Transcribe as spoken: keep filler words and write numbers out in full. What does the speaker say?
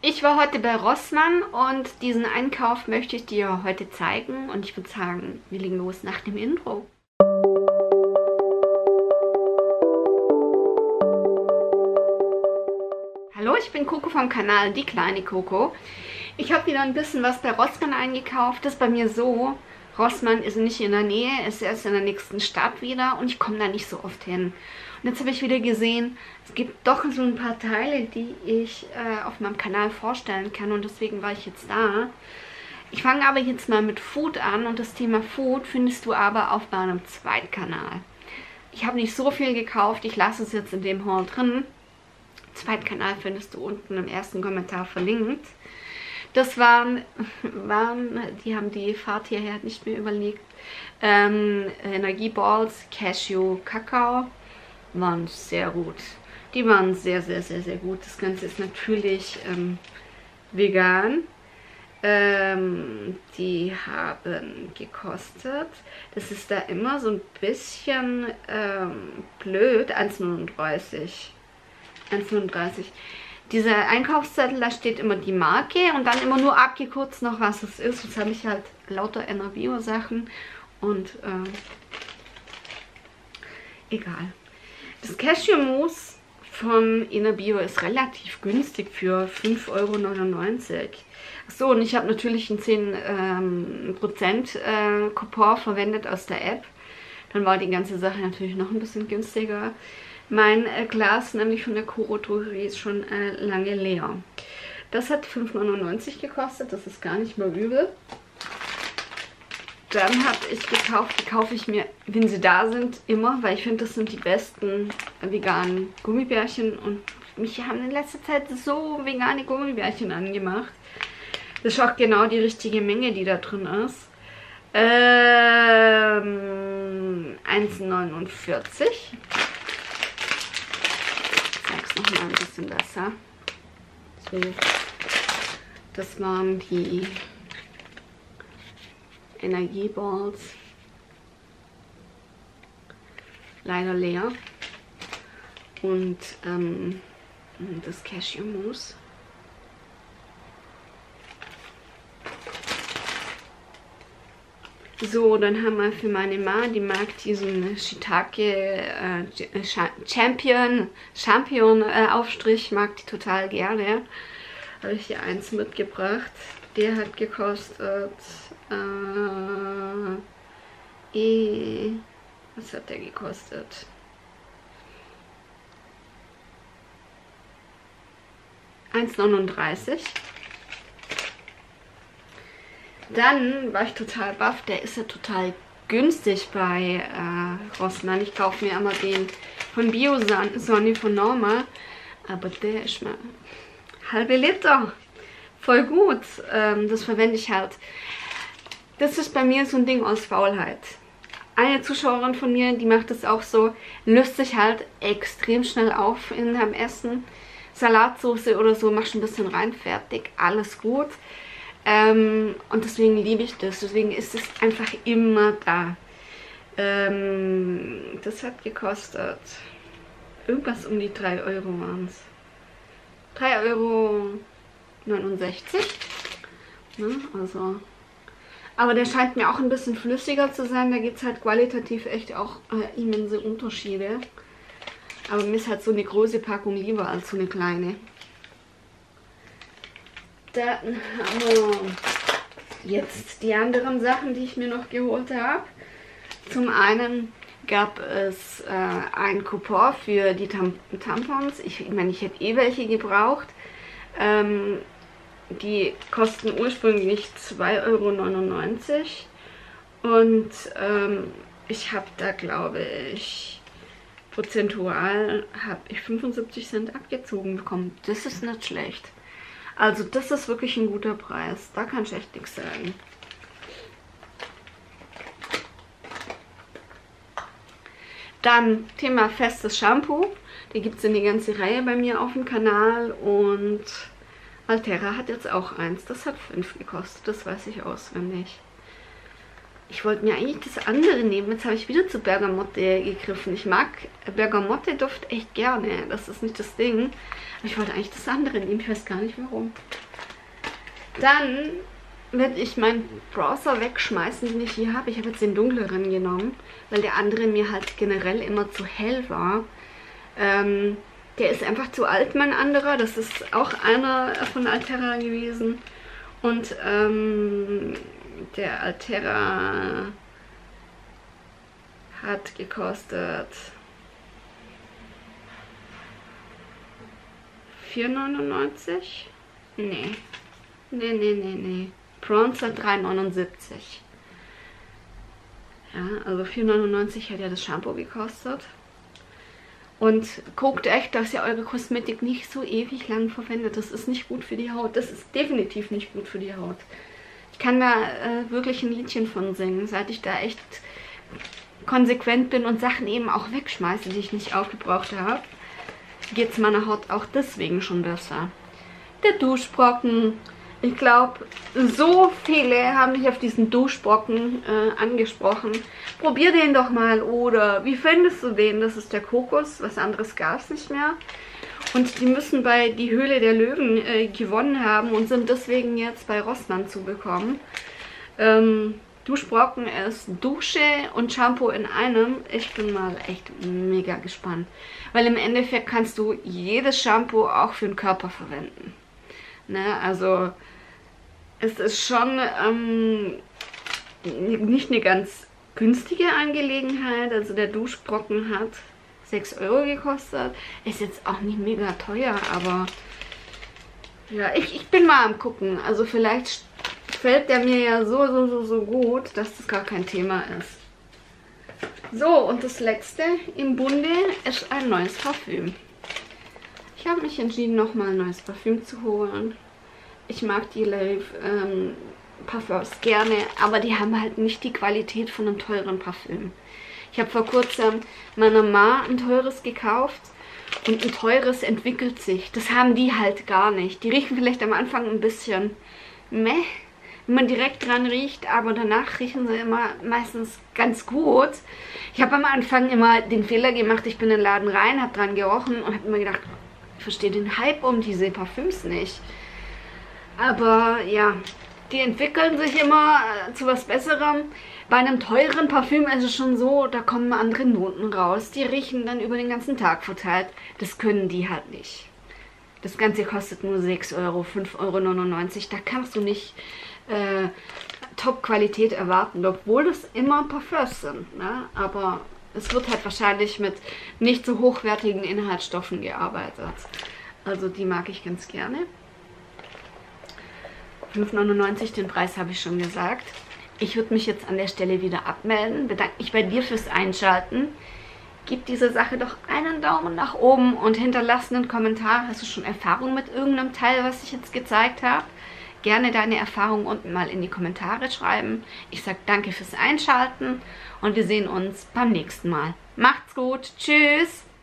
Ich war heute bei Rossmann und diesen Einkauf möchte ich dir heute zeigen und ich würde sagen, wir legen los nach dem Intro. Hallo, ich bin Coco vom Kanal Die kleine Coco. Ich habe wieder ein bisschen was bei Rossmann eingekauft. Das ist bei mir so, Rossmann ist nicht in der Nähe, ist erst in der nächsten Stadt wieder und ich komme da nicht so oft hin. Und jetzt habe ich wieder gesehen, es gibt doch so ein paar Teile, die ich äh, auf meinem Kanal vorstellen kann und deswegen war ich jetzt da. Ich fange aber jetzt mal mit Food an und das Thema Food findest du aber auf meinem zweiten Kanal. Ich habe nicht so viel gekauft, ich lasse es jetzt in dem Haul drin. Zweiten Kanal findest du unten im ersten Kommentar verlinkt. Das waren, waren die haben die Fahrt hierher nicht mehr überlegt, ähm, Energieballs, Cashew, Kakao, waren sehr gut. Die waren sehr, sehr, sehr, sehr gut. Das Ganze ist natürlich ähm, vegan. Ähm, die haben gekostet, das ist da immer so ein bisschen ähm, blöd, eins neununddreißig. eins neununddreißig. Dieser Einkaufszettel, da steht immer die Marke und dann immer nur abgekürzt noch, was es ist. Jetzt habe ich halt lauter Enerbio-Sachen und äh, egal. Das Cashewmus von Enerbio ist relativ günstig für fünf Euro neunundneunzig. Achso, und ich habe natürlich einen zehn Prozent ähm, äh, Coupon verwendet aus der App. Dann war die ganze Sache natürlich noch ein bisschen günstiger. Mein äh, Glas, nämlich von der Coro Drogerie, ist schon äh, lange leer. Das hat fünf neunundneunzig gekostet, das ist gar nicht mal übel. Dann habe ich gekauft, die kaufe ich mir, wenn sie da sind, immer, weil ich finde, das sind die besten äh, veganen Gummibärchen. Und mich haben in letzter Zeit so vegane Gummibärchen angemacht. Das ist auch genau die richtige Menge, die da drin ist. Ähm, eins neunundvierzig. Noch mal ein bisschen besser. So, das waren die Energieballs. Leider leer. Und ähm, das Cashewmus. So, dann haben wir für meine Ma, die mag diesen Shiitake äh, Champion, Champion äh, Aufstrich, mag die total gerne. Habe ich hier eins mitgebracht. Der hat gekostet, äh, eh, was hat der gekostet? eins neununddreißig. Dann war ich total baff, der ist ja total günstig bei äh, Rossmann. Ich kaufe mir immer den von Bio-Sonne von Norma, aber der ist mal halbe Liter. Voll gut, ähm, das verwende ich halt. Das ist bei mir so ein Ding aus Faulheit. Eine Zuschauerin von mir, die macht das auch so, löst sich halt extrem schnell auf in einem Essen. Salatsauce oder so, machst ein bisschen rein, fertig, alles gut. Ähm, und deswegen liebe ich das, deswegen ist es einfach immer da. Ähm, das hat gekostet irgendwas um die drei Euro waren es. drei Euro neunundsechzig. Ne, also. Aber der scheint mir auch ein bisschen flüssiger zu sein, da gibt es halt qualitativ echt auch äh, immense Unterschiede. Aber mir ist halt so eine große Packung lieber als so eine kleine. Dann haben wir jetzt die anderen Sachen, die ich mir noch geholt habe. Zum einen gab es äh, ein Coupon für die Tam Tampons. Ich, ich meine, ich hätte eh welche gebraucht. Ähm, die kosten ursprünglich zwei Euro neunundneunzig. Und ähm, ich habe da, glaube ich, prozentual habe ich fünfundsiebzig Cent abgezogen bekommen. Das ist nicht schlecht. Also das ist wirklich ein guter Preis. Da kann ich echt nichts sagen. Dann Thema festes Shampoo. Die gibt es in die ganze Reihe bei mir auf dem Kanal. Und Altera hat jetzt auch eins. Das hat fünf gekostet. Das weiß ich auswendig. Ich wollte mir eigentlich das andere nehmen. Jetzt habe ich wieder zu Bergamotte gegriffen. Ich mag Bergamotte-Duft echt gerne. Das ist nicht das Ding. Aber ich wollte eigentlich das andere nehmen. Ich weiß gar nicht warum. Dann werde ich meinen Browser wegschmeißen, den ich hier habe. Ich habe jetzt den dunkleren genommen, weil der andere mir halt generell immer zu hell war. Ähm, der ist einfach zu alt, mein anderer. Das ist auch einer von Altera gewesen. Und ähm, der Altera hat gekostet vier neunundneunzig. Nee. Nee, nee, nee, nee. Bronzer drei neunundsiebzig. Ja, also vier neunundneunzig hat ja das Shampoo gekostet. Und guckt echt, dass ihr eure Kosmetik nicht so ewig lang verwendet. Das ist nicht gut für die Haut. Das ist definitiv nicht gut für die Haut. Ich kann da äh, wirklich ein Liedchen von singen, seit ich da echt konsequent bin und Sachen eben auch wegschmeiße, die ich nicht aufgebraucht habe. Geht es meiner Haut auch deswegen schon besser. Der Duschbrocken. Ich glaube, so viele haben mich auf diesen Duschbrocken äh, angesprochen. Probier den doch mal, oder wie findest du den? Das ist der Kokos, was anderes gab es nicht mehr. Und die müssen bei Die Höhle der Löwen äh, gewonnen haben und sind deswegen jetzt bei Rossmann zu bekommen. Ähm, Duschbrocken ist Dusche und Shampoo in einem. Ich bin mal echt mega gespannt. Weil im Endeffekt kannst du jedes Shampoo auch für den Körper verwenden. Ne, also es ist schon ähm, nicht eine ganz günstige Angelegenheit. Also der Duschbrocken hat sechs Euro gekostet. Ist jetzt auch nicht mega teuer, aber ja, ich, ich bin mal am gucken. Also vielleicht fällt der mir ja so, so, so, so gut, dass das gar kein Thema ist. So, und das letzte im Bunde ist ein neues Parfüm. Ich habe mich entschieden, nochmal ein neues Parfüm zu holen. Ich mag die Lave ähm, Parfums gerne, aber die haben halt nicht die Qualität von einem teuren Parfüm. Ich habe vor kurzem meiner Ma ein teures gekauft und ein teures entwickelt sich. Das haben die halt gar nicht. Die riechen vielleicht am Anfang ein bisschen meh, wenn man direkt dran riecht, aber danach riechen sie immer meistens ganz gut. Ich habe am Anfang immer den Fehler gemacht, ich bin in den Laden rein, habe dran gerochen und habe mir gedacht, ich verstehe den Hype um diese Parfüms nicht. Aber ja, die entwickeln sich immer äh, zu was Besserem. Bei einem teuren Parfüm ist es schon so, da kommen andere Noten raus. Die riechen dann über den ganzen Tag verteilt. Das können die halt nicht. Das Ganze kostet nur sechs Euro, fünf Euro neunundneunzig. Da kannst du nicht äh, Top-Qualität erwarten, obwohl das immer Parfums sind. Ne? Aber es wird halt wahrscheinlich mit nicht so hochwertigen Inhaltsstoffen gearbeitet. Also die mag ich ganz gerne. fünf neunundneunzig, den Preis habe ich schon gesagt. Ich würde mich jetzt an der Stelle wieder abmelden. Bedanke mich bei dir fürs Einschalten. Gib dieser Sache doch einen Daumen nach oben und hinterlass einen Kommentar. Hast du schon Erfahrung mit irgendeinem Teil, was ich jetzt gezeigt habe? Gerne deine Erfahrungen unten mal in die Kommentare schreiben. Ich sage danke fürs Einschalten und wir sehen uns beim nächsten Mal. Macht's gut. Tschüss.